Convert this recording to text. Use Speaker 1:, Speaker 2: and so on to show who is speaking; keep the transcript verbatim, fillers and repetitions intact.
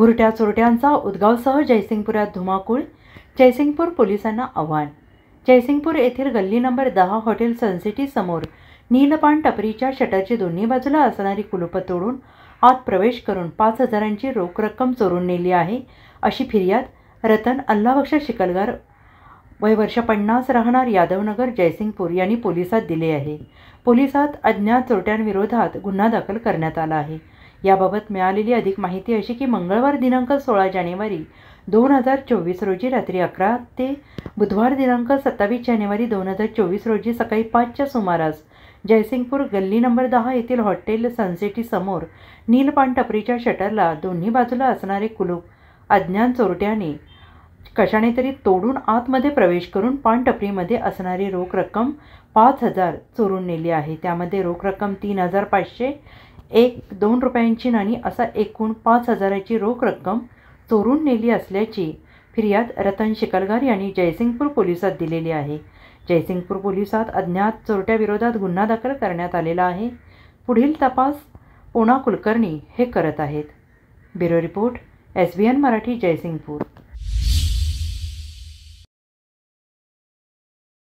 Speaker 1: भुरट्या चोरट्यांचा उदगावसह जयसिंगपुरात धुमाकूळ. जयसिंगपूर पोलिसांना आव्हान. जयसिंगपूर येथील गल्ली नंबर दहा हॉटेल सनसिटी समोर नीलपान टपरीच्या शटरची दोन्ही बाजूला असणारी कुलूप तोडून आत प्रवेश करून पाच हजारांची रोख रक्कम चोरून नेली आहे, अशी फिर्याद रतन अल्लाबक्ष शिकलगार वय वर्ष पन्नास राहणार यादवनगर जयसिंगपूर यांनी पोलिसात दिले आहे. पोलिसात अज्ञात चोरट्यांविरोधात गुन्हा दाखल करण्यात आला आहे. याबाबत मिळालेली अधिक माहिती अशी की मंगळवार दिनांक सोळा जानेवारी दोन हजार चोवीस रोजी रात्री अकरा ते बुधवार दिनांक सत्तावीस जानेवारी दोन हजार चोवीस रोजी सकाळी पाचच्या सुमारास जयसिंगपूर गल्ली नंबर दहा येथील हॉटेल सनसिटी समोर नीलपान टपरीच्या शटरला दोन्ही बाजूला असणारे कुलूप अज्ञात चोरट्याने कशाने तरी तोडून आतमध्ये प्रवेश करून पान टपरीमध्ये असणारी रोख रक्कम पाच हजार चोरून नेली आहे. त्यामध्ये रोख रक्कम तीन हजार पाचशे एक दोन रुपयांची नाणी असा एकूण पाच हजाराची रोख रक्कम चोरून नेली असल्याची फिर्याद रतन शिकलगार यांनी जयसिंगपूर पोलिसात दिलेली आहे. जयसिंगपूर पोलिसात अज्ञात चोरट्याविरोधात गुन्हा दाखल करण्यात आलेला आहे. पुढील तपास पोना कुलकर्णी हे करत आहेत. Bureau report, S B N Marathi, Jaysingpur.